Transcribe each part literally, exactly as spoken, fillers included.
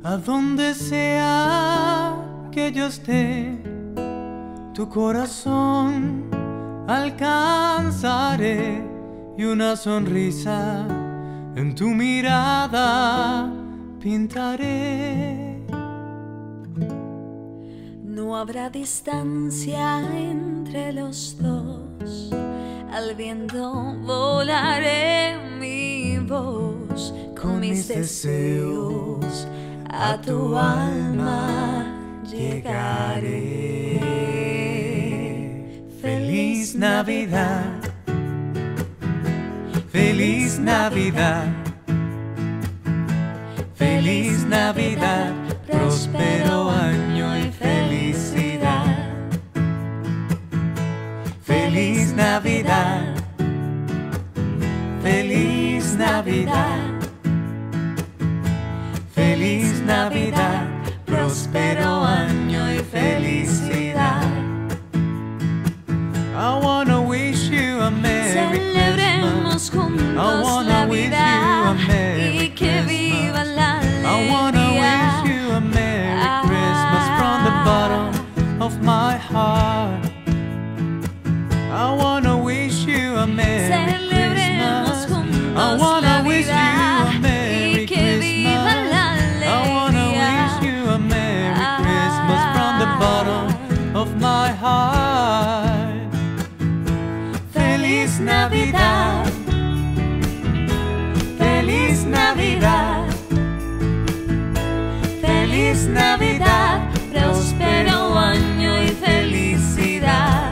A donde sea que yo esté, tu corazón alcanzaré y una sonrisa en tu mirada pintaré. No habrá distancia entre los dos, al viento volaré mi voz, con mis deseos a tu alma llegaré. Feliz Navidad, feliz Navidad, feliz Navidad, próspero año y felicidad. Feliz Navidad, feliz Navidad, feliz Navidad, próspero año y felicidad. I wanna wish you a Merry Celebremos Christmas. I juntos wanna la wish you vida a Merry y que Christmas. viva la I wanna alegría. wish you a Merry Christmas from the bottom of my heart. I wanna wish you a Merry Celebremos Christmas. juntos I wanna la wish you vida a Merry y que viva Christmas. la I wanna alegría. wish you a Merry Christmas from the bottom of my heart. Feliz Navidad, feliz Navidad, feliz Navidad, próspero año y felicidad.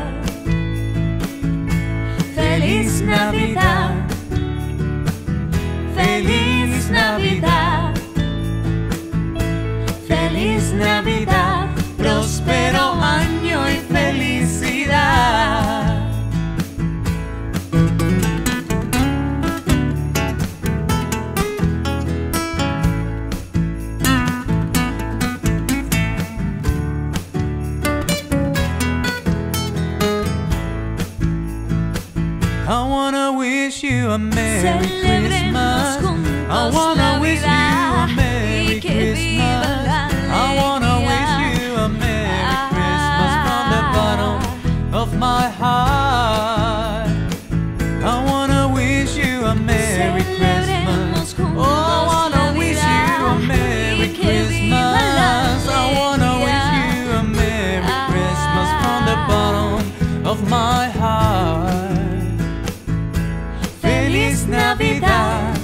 Feliz Navidad, feliz Navidad, feliz Navidad, próspero año y felicidad. I wanna wish you a Merry Celebremos Christmas. I juntos wanna la wish you vida a Merry y que viva Christmas. la I wanna alegría. wish you a Merry Christmas from the bottom of my heart. I wanna wish you a Merry Celebremos Christmas. Oh, I wanna juntos la wish vida you a Merry y que viva la Christmas. I wanna wish alegría. you a Merry Christmas from the bottom of my heart. Feliz Navidad,